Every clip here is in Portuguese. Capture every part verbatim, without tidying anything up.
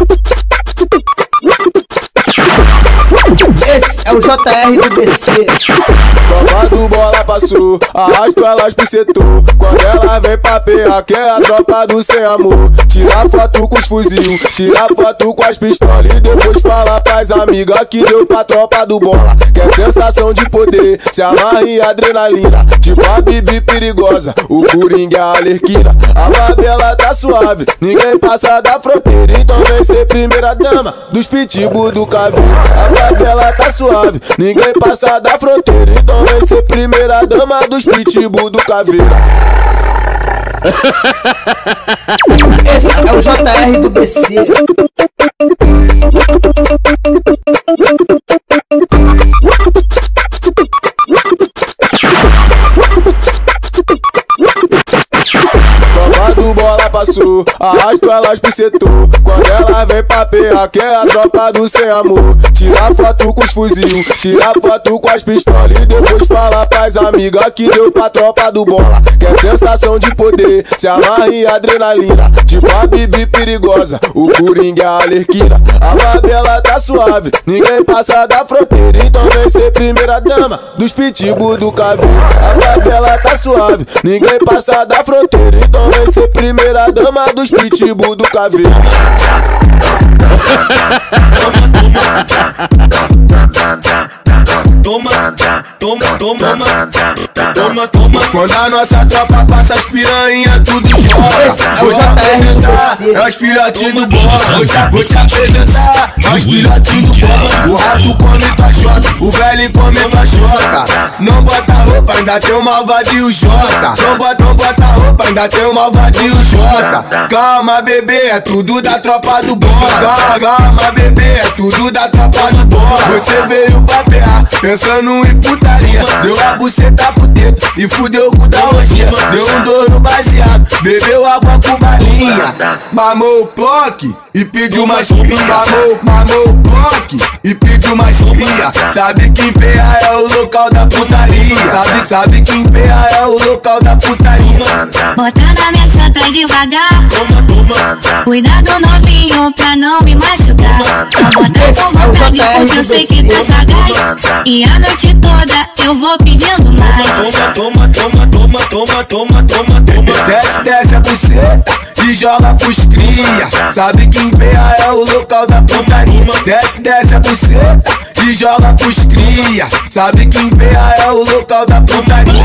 Esse é o J R do B C. Tropa do bola passou, arrasta elas pro setor. Quando ela vem pra perra, que é a tropa do sem amor. Tira foto com os fuzil, tira foto com as pistolas e depois fala pras amigas que deu pra tropa do bola. Quer sensação de poder, se amarra em adrenalina. Tipo a Bibi perigosa, o Coringa é a Arlequina. A favela tá suave, ninguém passa da fronteira. Então vem ser primeira dama dos pitbull do Caveiro. A favela tá suave, ninguém passa da fronteira. Então vem ser primeira dama dos pitbull do Caveiro. Esse é o J R do B C. Tropa do bola passou, arrasta elas pro setor. Quando ela vem pra perra, que é a tropa do sem amor. Tira foto com os fuzil, tira foto com as pistolas e depois fala pras amigas que deu pra tropa do bola. Quer sensação de poder, se amarra em adrenalina. Tipo a Bibi perigosa, o Coringa é a Arlequina. A favela tá suave, ninguém passa da fronteira. Então vem ser primeira dama dos pitbull do Caveiro. A favela tá suave, ninguém passa da fronteira. Então vem ser primeira dama dos pitbull do Caveiro. Toma, toma, toma, toma, toma. Quando a nossa tropa passa as piranha, tudo chora. Vou te apresentar, é os filhotes do bola. Vou te apresentar, é os filhotes do bola. O rato come tua xota, o velho come tua xota. Não bota roupa, ainda tem o malvado e o Jota. Não bota, não bota roupa, ainda tem o malvado e o Jota. Calma, bebê, é tudo da tropa do bola. Calma, bebê, é tudo da tropa do bola. Você veio pra ferrar, pensando em putaria. Deu a buceta pro dedo e fudeu com da rogia. Deu um dono baseado, bebeu água com balinha. Mamou o bloque e pediu mais cria. Mamou, mamou o bloque e pediu mais cria. Sabe que em P A é o local da putaria. Sabe, sabe que em P A é o local da putaria. Bota na minha chata devagar. Cuidado novinho pra não me machucar. Só bota com vontade porque eu sei que tá sagaz. E a noite toda eu vou pedindo mais. Toma, toma, toma, toma, toma, toma, toma. Desce, desce a buceta e joga pros cria. Sabe que em P A é o local da putaria. Desce, desce a buceta e joga pros cria. Sabe que em P A é o local da putaria.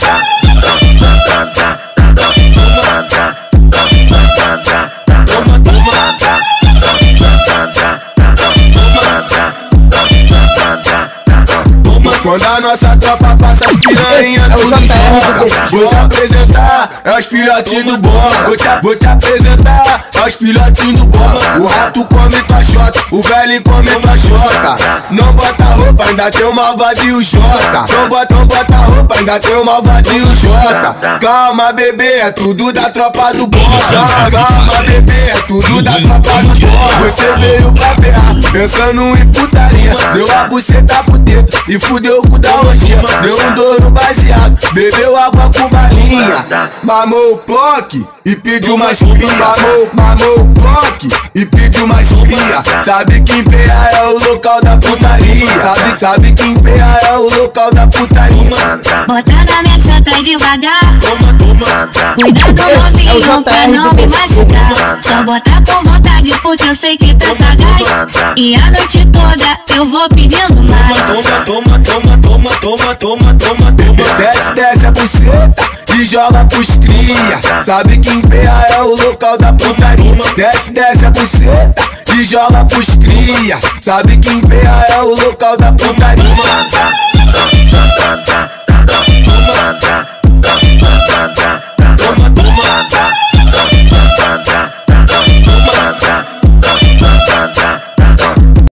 Quando a nossa tropa passa as piranha, tudo joga. Vou te apresentar, é os filhotes do bola. Vou te, vou te apresentar, é os filhotes do bola. O rato come tua xota, o velho come tua xota. Não bota roupa, ainda tem o malvado e o Jota. Não bota, não bota roupa, ainda tem o malvado e o Jota. Calma, bebê, é tudo da tropa do bola. Calma, bebê, é tudo da tropa do bola. Você veio pra ferrar, pensando em putaria. Deu a buceta pro dedo e fudeu com da rogia. Deu um dono baseado, bebeu água com balinha. Mamou o bloque e pediu mais cria. Mamou, mamou o bloque e pediu mais cria. Sabe que em P A é o local da putaria. Sabe, sabe que em P A é o local da putaria. Bota na minha chata devagar. Cuidado novinho pra não me machucar. Só bota com vontade porque eu sei que tá sagaz. E a noite toda eu vou pedindo mais. Toma, toma, toma, toma, toma, toma, toma. Desce, desce a buceta e joga pros cria. Sabe que em P A é o local da putaria. Desce, desce a buceta e joga pros cria. Sabe que em P A é o local da putaria.